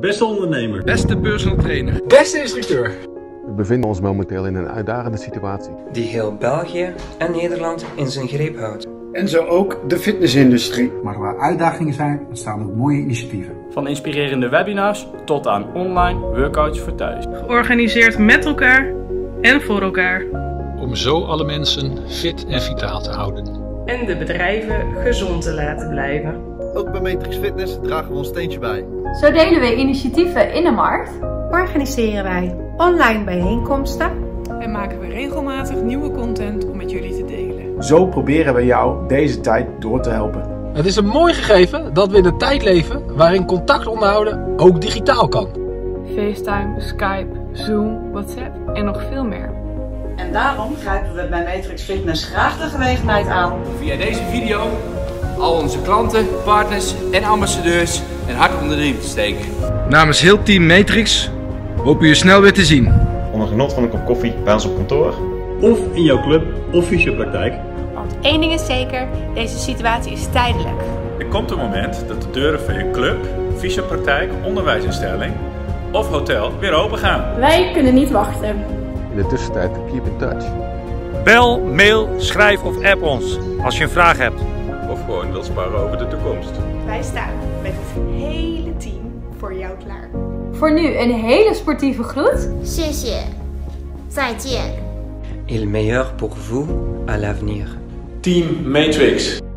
Beste ondernemer. Beste personal trainer. Beste instructeur. We bevinden ons momenteel in een uitdagende situatie. Die heel België en Nederland in zijn greep houdt. En zo ook de fitnessindustrie. Maar waar uitdagingen zijn, ontstaan ook mooie initiatieven. Van inspirerende webinars tot aan online workouts voor thuis. Georganiseerd met elkaar en voor elkaar. Om zo alle mensen fit en vitaal te houden. En de bedrijven gezond te laten blijven. Ook bij Matrix Fitness dragen we ons steentje bij. Zo delen wij initiatieven in de markt. Organiseren wij online bijeenkomsten. En maken we regelmatig nieuwe content om met jullie te delen. Zo proberen we jou deze tijd door te helpen. Het is een mooi gegeven dat we in een tijd leven waarin contact onderhouden ook digitaal kan. FaceTime, Skype, Zoom, WhatsApp en nog veel meer. En daarom grijpen we bij Matrix Fitness graag de gelegenheid aan. Via deze video al onze klanten, partners en ambassadeurs een hart onder de riem te steken. Namens heel team Matrix hopen we je snel weer te zien. Onder genot van een kop koffie bij ons op kantoor. Of in jouw club of fysiopraktijk. Want één ding is zeker, deze situatie is tijdelijk. Er komt een moment dat de deuren van je club, fysiopraktijk, onderwijsinstelling of hotel weer open gaan. Wij kunnen niet wachten. In de tussentijd, keep in touch. Bel, mail, schrijf of app ons als je een vraag hebt. Of gewoon wilt sparren over de toekomst. Wij staan met het hele team voor jou klaar. Voor nu een hele sportieve groet. 谢谢，再见。 Il meilleur pour vous à l'avenir. Team Matrix.